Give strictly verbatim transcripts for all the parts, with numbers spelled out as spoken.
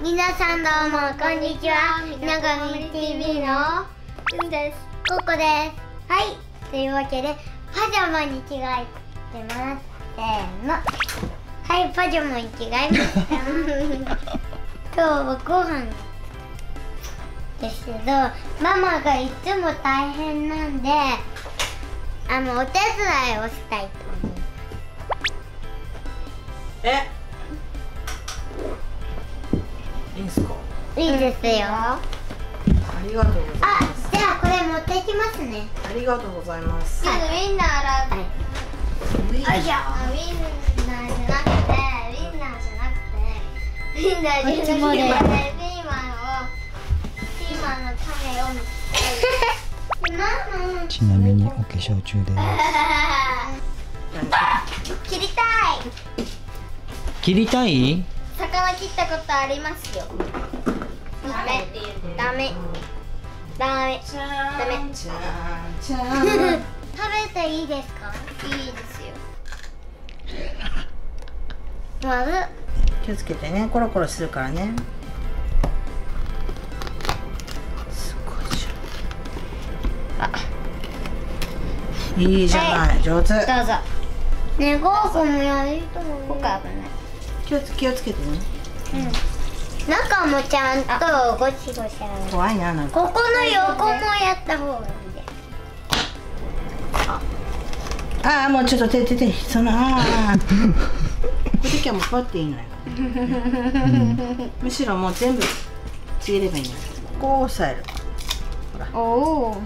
皆さんどうもこんにちは。みながみ ティーブイ のうんです。ここです。はい、というわけでパジャマに着替えてます。せーの。はい、パジャマに着替えました今日はご飯ですけど、ママがいつも大変なんで、あのお手伝いをしたいと思います。 え、いいんすか？ いいですよ。 ありがとうございます。 あ、じゃあこれ持ってきますね。 ありがとうございます。 ウインナー洗う。はい。 ウインナー。 ウインナーじゃなくて、ウインナーじゃなくて、ウインナーじゃなくて、ピーマンを、ピーマンの種をちなみにお化粧中です。 切りたい。 切りたい？ 魚切ったことありますよ。ダメ、ダメ、ダメ、ダメ。 ちゃんちゃんちゃん。 食べていいですか？いいですよ。まず気をつけてね、コロコロするからね。すごいじゃん。あ、いいじゃない、上手。 どうぞ。ね、ゴーゴもやると思う。ここ危ない。 気をつ気をつけてね。 うん。中もちゃんとゴシゴシ洗う。 怖いな、なんか。 ここの横もやった方がいいで。 ああ、もうちょっと手手手そのああ。これだけはもうパッていいのよ。むしろもう全部ちぎればいいのよ。ここを押さえる。ほら。 おお。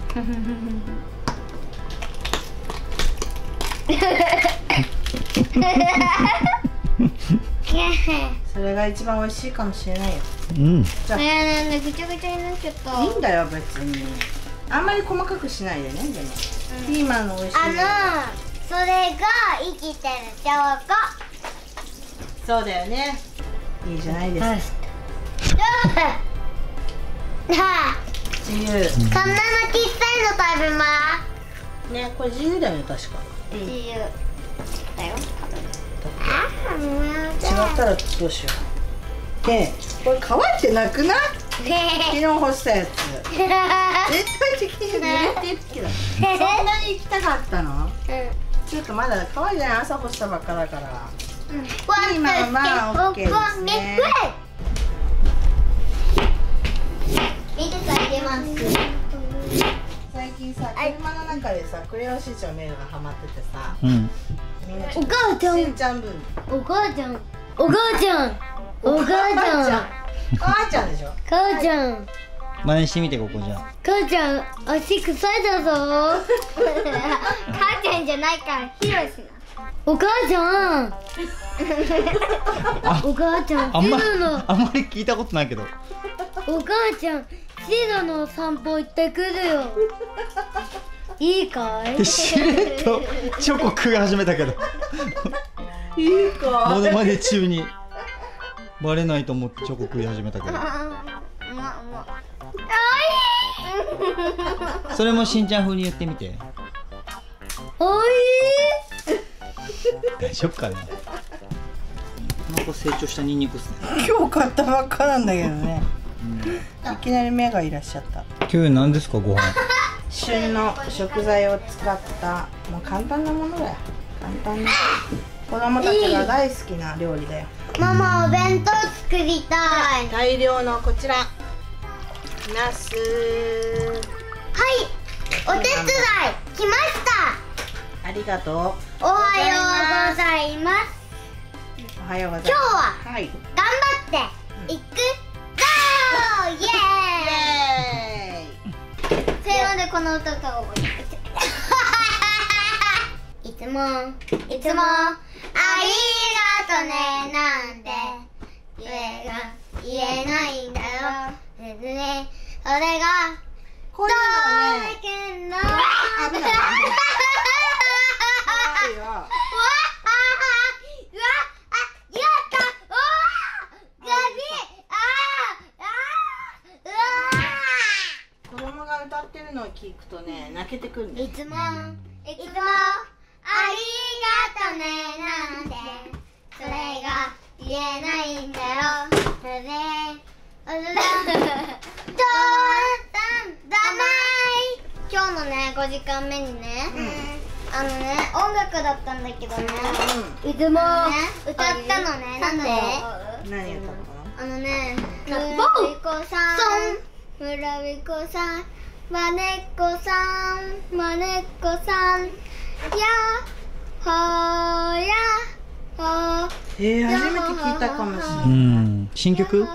それが一番美味しいかもしれないよ。 うん。 じゃあ、 えー、なんでぐちゃぐちゃになっちゃった。 いいんだよ別に。あんまり細かくしないでね、でも。うん、ピーマンの美味しい。 あの、それが生きてる証拠。 そうだよね。いいじゃないですか。自由。 こんなの小さいの食べます。 ね、これ自由だよね、確か。 自由だよ。 違ったらどうしよう。で、これ乾いてなくない？昨日干したやつ。絶対的に濡れてるけど。そんなに行きたかったの？ うん。 ちょっとまだ乾いてない、朝干したばっかだから。 ピーマンはまあ OK ですね。 見てくれてます。 最近さ、車の中でさ、クレヨンしんちゃん見るのがハマっててさ、 うん。 みんなお母ちゃん、 しんちゃん分。 お母ちゃん、お母ちゃん、お母ちゃん、 母ちゃんでしょ。 母ちゃん、 真似してみて、ここじゃあ。 母ちゃん、足臭いだぞ。母ちゃんじゃないから、ヒロシな。お母ちゃん。お母ちゃん、 あんまシドの、 あんまり聞いたことないけど。 お母ちゃん、シドの散歩行ってくるよ。いいかい？ でしれっとチョコ食い始めたけど。 いいか。 モノマネ中にバレないと思ってチョコ食い始めたけど。それもしんちゃん風に言ってみて。 おいしい。 大丈夫かな。この子成長したニンニクっすね。 今日買ったばっかなんだけどね。いきなり目がいらっしゃった。 今日何ですか、ご飯。 旬の食材を使ったもう簡単なものだよ。簡単な子供たちが大好きな料理だよ。 ママ、お弁当作りたい。 大量のこちらナス。 はい、お手伝い来ました。 ありがとう。 おはようございます。 おはようございます。 今日ははい。 頑張っていくぞー。イエーイ。それまでこの歌が覚えていつもいつもありがとねなんて言えが言えないんだよ。ねそれがこういうのね。 の危ない。怖いよ。子供が歌ってるのを聞くとね、泣けてくるんだよ。 いつもいつもありがとねなんてそれが言えないんだよ。それで今日のねごじかんめにね、あのね音楽だったんだけどね、いつも歌ったのね。なんで？ 何歌ったの？ あのね、村人さん、村人さん、まねっこさん、まねっこさん、やっほーやっほー。 えー、初めて聞いたかもしれない。 うん、新曲？ やっほ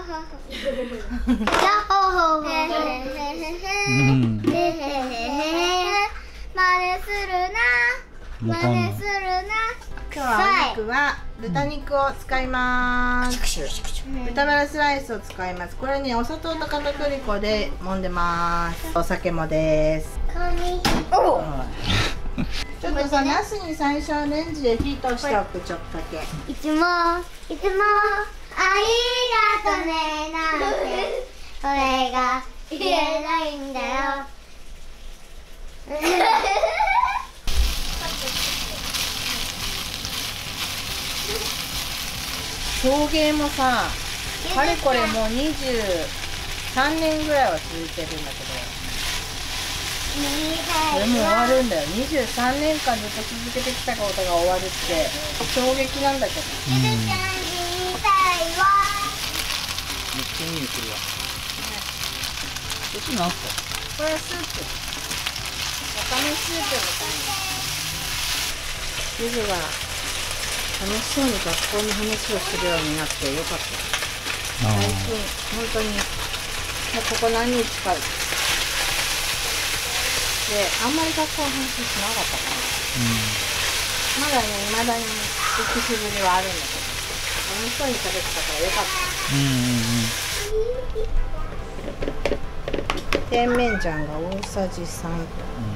ーほーへへへへへ。 うん。 へへへへ。真似するな。真似するな。 今日はお肉は豚肉を使います。豚バラスライスを使います。これね、お砂糖と片栗粉で揉んでます。お酒もです。おちょっとさ、ナスに最初はレンジで火通しておく。ちょっとだけ。 いつもいつもありがとねなんてそれが言えないんだよ。 送迎もさ、かれこれもうにじゅうさんねんぐらいは続いてるんだけど、これも終わるんだよ。にじゅうさんねんかんずっと続けてきたことが終わるって衝撃なんだけど。 うん。 めっちゃ匂いするわ。こっちなんすか？ これはスープ。わかめスープみたいな。ゆずが楽しそうに学校の話をするようになってよかった。最近本当にもうここ何日かであんまり学校の話しなかったから、まだね未だに歴史ぶりはあるんだけど、楽しそうに食べてたからよかった。甜麺醤が大さじさんと、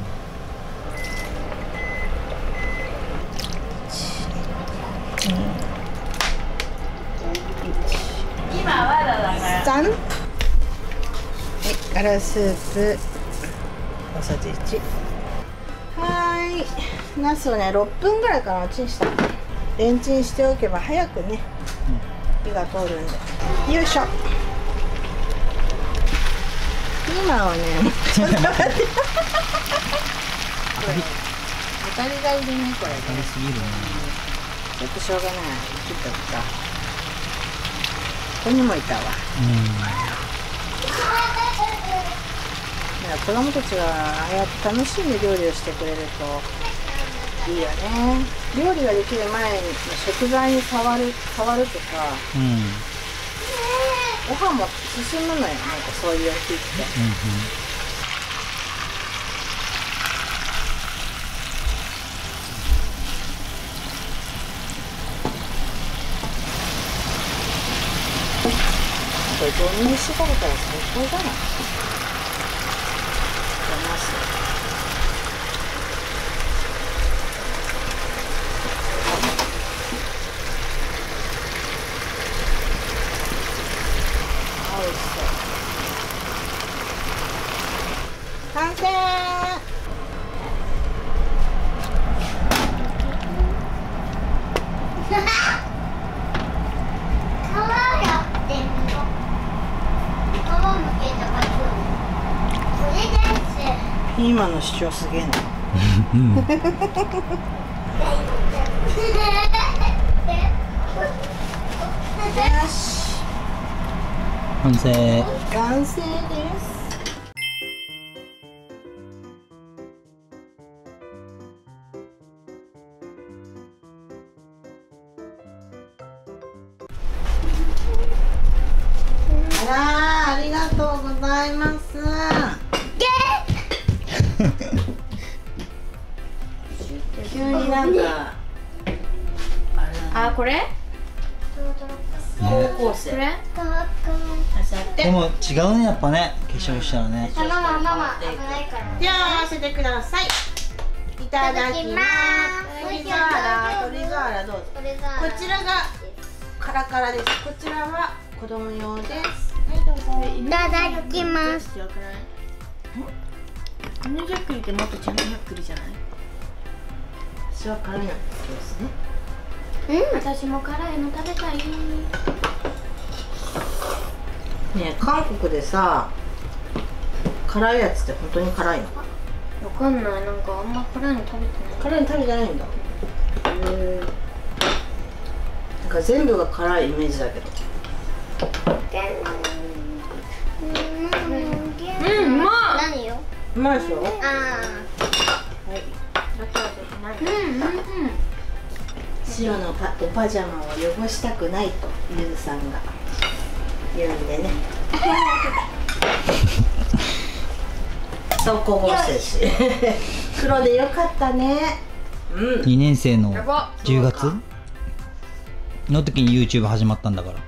今はだからさん、はい、ガラスープ大さじいち。はーい、ナスをねろっぷんぐらいからチンした。レンチンしておけば早くね火が通るんで。よいしょ。ピーマンをねちょっと待って当たりがいるねこれ。 当たりすぎるね。 ちょっとしょうがない。切っとくか。ここにもいたわ。うん。子供たちがああやって楽しんで料理をしてくれるといいよね。料理ができる前に食材に触る触るとか、 うん。 ご飯も進むのよ。なんかそういう日って。 うんうん。 これ豆乳して食べたら最高じゃない？出ます。あ、美味しそう。完成。ピーマンの主張すげえな。 うん。 よし。 完成。 完成です。あらー、ありがとうございます。急になんかあ、これ？ 高校生。 これ？ でも違うね、やっぱね、化粧したらね。 ママママ危ないから。 では合わせてください。いただきます。鶏ガラ、鶏ガラどうぞ。こちらがカラカラです。こちらは子供用です。はいどうぞ。 いただきます。 犬じゃっくりってもっとちゃんとじゃっくりじゃない？私は辛いのですね。 うん、私も辛いの食べたい。 ねえ、韓国でさ辛いやつって本当に辛いの？ わかんない、なんかあんま辛いの食べてない。 辛いの食べてないんだ。へえ。なんか全部が辛いイメージだけど。 うん、うまい。 何よ？ うまいでしょ？ あはい。 うんうんうん。 白のパおパジャマを汚したくないとゆずさんが言うんでね。そうこぼしてるし。黒でよかったね。うん。 にねん生のやば。 じゅうがつの時に YouTube 始まったんだから。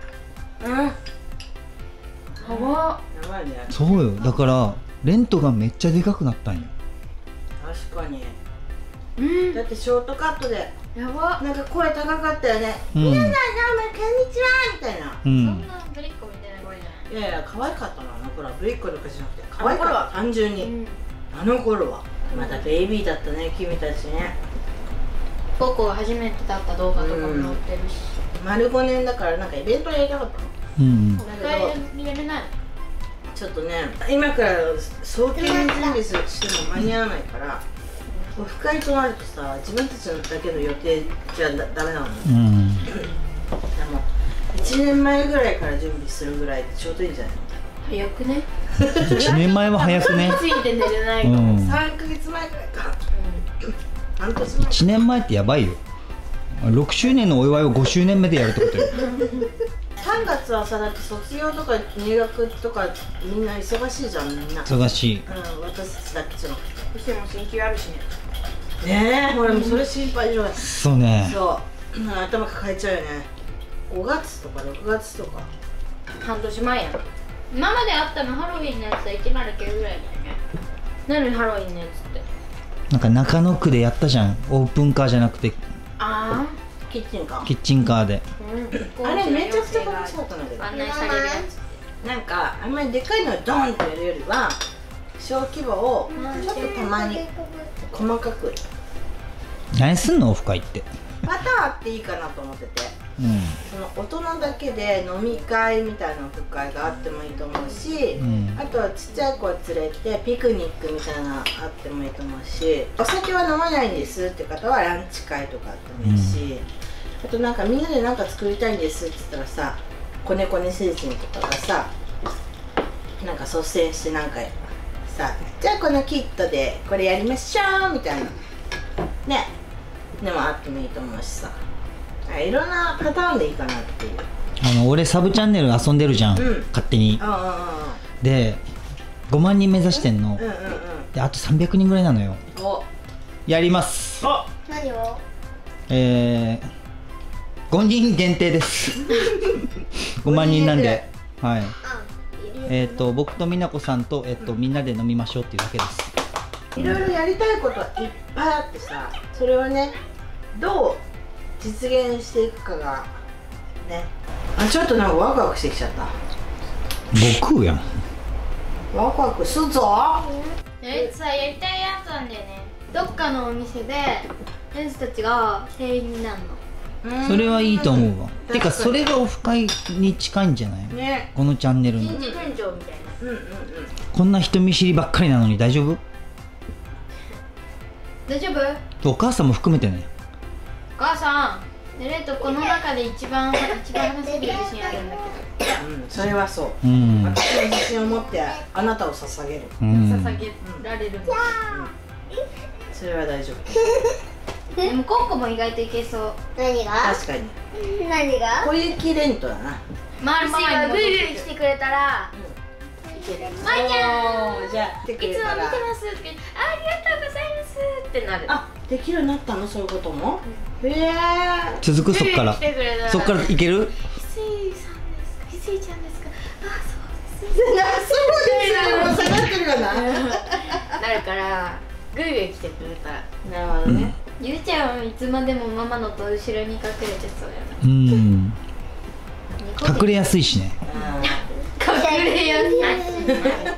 うん。ややば。 ばいね。 そうよ、だからレントがめっちゃでかくなったんよ。 確かに。 うん。 だってショートカットでやば。 なんか声高かったよね。 うん皆さんどうもこんにちはみたいな。 うそんんなぶりっ子みたいな声じゃない。 いやいや可愛かったな、あの頃はぶりっ子とかじゃなくて可愛かった単純に。 うん。 あの頃はまだベイビーだったね、君たちね。 ココが初めてだった動画とかも載ってるし。 丸ごねんだからなんかイベントやりたかったの。 うんだけど入れれない。 ちょっとね、今から早急に準備しても間に合わないからオフ会となるとさ、自分たちのだけの予定じゃだダメなの。 うんでもいちねんまえぐらいから準備するぐらいでちょうどいいんじゃないの？ 早くね。 いちねんまえは早くね。 ついて寝れないかうも。 んさんかげつまえぐらいか。半年前。 いちねんまえってやばいよ。ろくしゅうねんのお祝いをごしゅうねんめでやるってことよ。 さんがつはさ、だって卒業とか入学とかみんな忙しいじゃん、みんな。 忙しい。 うん、私たちだけじゃなくて。 そしても進級あるしね。 ねえ、ほらもうそれ心配でしょうがない。 そうね。 そう、うん、頭抱えちゃうよね。ごがつとかろくがつとか。 半年前やん。今まであったのハロウィンのやつはいちまるきゅうぐらいだよね。何ハロウィンのやつって。 なんか中野区でやったじゃん。オープンカーじゃなくてあキッチンか。 キッチンカーで。 あ。うん。 あれめちゃくちゃ楽しかったんだけど。 案内されるやつ。 なんかあんまりでかいのをドンってやるよりは小規模をちょっとたまに細かく何すんのオフ会って。 パターンあっていいかなと思ってて、 うんその大人だけで飲み会みたいなオフ会があってもいいと思うし、 うんあとはちっちゃい子を連れてピクニックみたいなのあってもいいと思うし、お酒は飲まないんですって方はランチ会とかあってもいいし、あとなんかみんなで何か作りたいんですって言ったらさ、こねこね星人とかがさなんか率先してなんかさ、じゃあこのキットでこれやりましょうみたいなね、でもあってもいいと思うしさ、いろんなパターンでいいかなっていう。 あの俺サブチャンネル遊んでるじゃん、 うん勝手に。 あでごまんにん目指してんの。 うんうんうんであとさんびゃくにんぐらいなのよ。 うん。おやります。 何を？ えー、ごにん限定ですごまんにんなんで、はい。えっ、ー、と僕と美奈子さんと、えっとみんなで飲みましょうっていうだけです。 いろいろやりたいことはいっぱいあってさ、それをねどう実現していくかがね、あ、ちょっとなんかワクワクしてきちゃった。 僕やん。 ワクワクするぞ。 えさやりたいやつなんだよね。どっかのお店でレスたちが店員になるの。 それはいいと思うわ。 うんてかそれがオフ会に近いんじゃない、 ね。 このチャンネルの。 人事店長みたいな。 うんうんうん。 こんな人見知りばっかりなのに大丈夫？ 大丈夫？ お母さんも含めてね。 お母さん、ねレイとこの中で一番一番話せる自信あるんだうん、それはそう。 うん。 私の自信を持ってあなたを捧げる。 うけど、 ん。 捧げられるんだ。 それは大丈夫。 でもコンコも意外といけそう。 何が？ 確かに。 何が？ 小雪レントだな。 マルシーがグイグイ来てくれたら、まいちゃん、 おーじゃあ来てくいつも見てれたら。 ますって、ありがとうございますってなる。 あ、できるようになったの、そういうことも。へえ。 続くそっから来てくれたらそっからいける？ ひせいさんですか、ひせいちゃんですか、あ、そうですな、そうですよ。もう下がってるかな。 なるから、グイグイ来てくれたら。 なるほどね。 ゆうちゃんはいつまでもママのと後ろに隠れてそうやな。 うん。隠れやすいしね。 あ隠れやすい。